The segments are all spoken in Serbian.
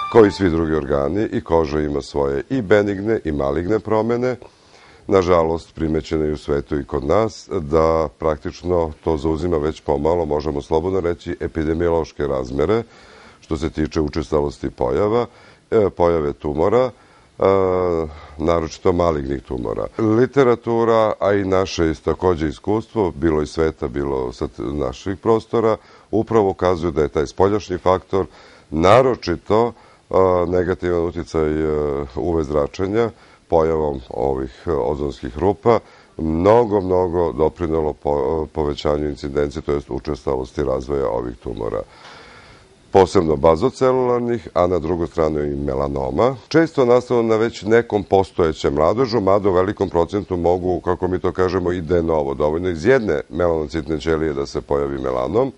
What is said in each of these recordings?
kao i svi drugi organi, i koža ima svoje i benigne i maligne promene. Nažalost, primećeno je u svetu i kod nas da praktično to zauzima već pomalo, možemo slobodno reći, epidemiološke razmere što se tiče učestalosti pojave tumora, naročito malignih tumora. Literatura, a i naše takođe iskustvo, bilo iz sveta, bilo sa naših prostora, upravo ukazuje da je taj spoljašnji faktor naročito negativan uticaj UV zračenja, pojavom ovih ozonskih rupa, mnogo doprinelo povećanju incidencije, to jest učestalosti razvoja ovih tumora. Posebno bazocelularnih, a na drugu stranu i melanoma. Često nastavno na već nekom postojećem mladežu, mada u velikom procentu mogu, kako mi to kažemo, i de novo, dovoljno iz jedne melanocitne ćelije da se pojavi melanom.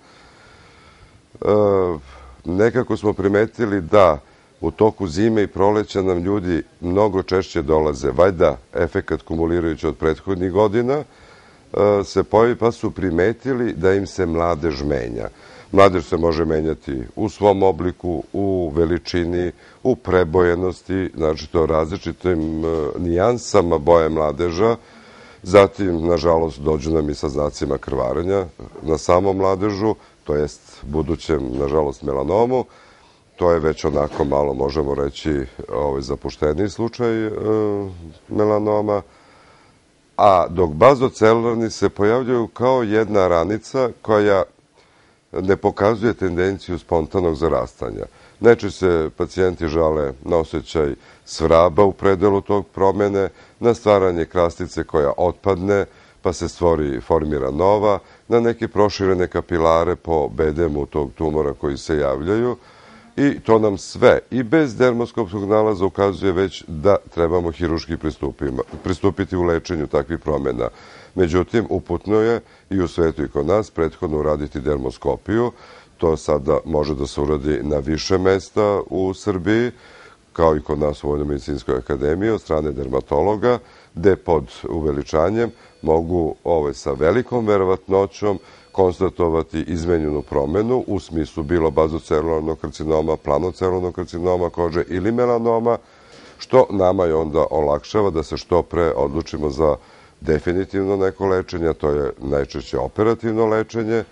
Nekako smo primetili da u toku zime i proleća nam ljudi mnogo češće dolaze, valjda efekat kumulirajući od prethodnih godina, se pojavi, pa su primetili da im se mladež menja. Mladež se može menjati u svom obliku, u veličini, u prebojenosti, znači to različitim nijansama boje mladeža. Zatim, nažalost, dođu nam i sa znacima krvarenja na samom mladežu, to jest budućem, nažalost, melanomu. To je već onako malo, možemo reći, zapušteniji slučaj melanoma. A dok bazocelularni se pojavljaju kao jedna ranica koja ne pokazuje tendenciju spontanog zarastanja. Najčešće se pacijenti žale na osjećaj svraba u predelu tog promene, na stvaranje krastice koja otpadne, pa se formira nova, na neke proširene kapilare po bedemu tog tumora koji se javljaju. I to nam sve, i bez dermoskopskog nalaza, ukazuje već da trebamo hiruški pristupiti u lečenju takvih promena. Međutim, uputno je i u svetu i kod nas prethodno uraditi dermoskopiju. To sada može da se uradi na više mesta u Srbiji, kao i kod nas u Vojno-medicinskoj akademiji od strane dermatologa, gde pod uveličanjem mogu sa velikom verovatnoćom konstatovati izmenjenu promenu u smislu bilo bazocelularnog karcinoma, planocelularnog karcinoma kože ili melanoma, što nama je onda olakšava da se što pre odlučimo za definitivno neko lečenje, a to je najčešće operativno lečenje,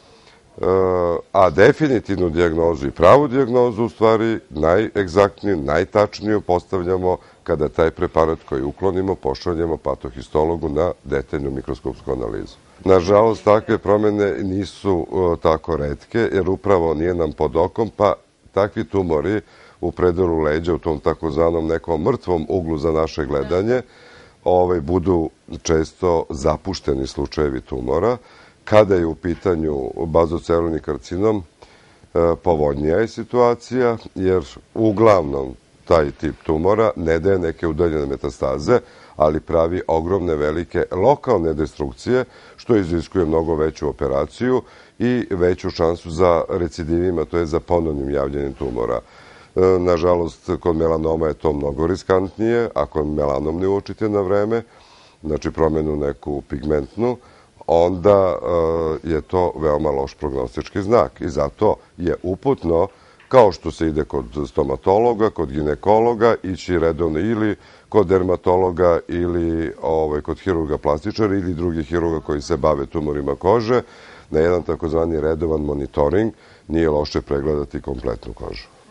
a definitivnu dijagnozu i pravu dijagnozu, u stvari, najegzaktniju, najtačniju postavljamo kada taj preparat koji uklonimo pošaljemo patohistologu na detaljnu mikroskopsku analizu. Nažalost, takve promene nisu tako retke, jer upravo nije nam pod okom, pa takvi tumori u predelu leđa, u tom takozvanom nekom mrtvom uglu za naše gledanje, budu često zapušteni slučajevi tumora. Kada je u pitanju bazocelularni karcinom, povoljnija je situacija, jer uglavnom taj tip tumora ne daje neke udaljene metastaze, ali pravi ogromne velike lokalne destrukcije, što iziskuje mnogo veću operaciju i veću šansu za recidivima, to je za ponovnim javljanjem tumora. Nažalost, kod melanoma je to mnogo riskantnije, ako melanom ne uočite na vreme, znači promenu neku pigmentnu, onda je to veoma loš prognostički znak. I zato je uputno, kao što se ide kod stomatologa, kod ginekologa, ići redovno ili kod dermatologa ili kod hirurga plastičara ili drugih hirurga koji se bave tumorima kože, na jedan takozvani redovan monitoring, nije loše pregledati kompletnu kožu.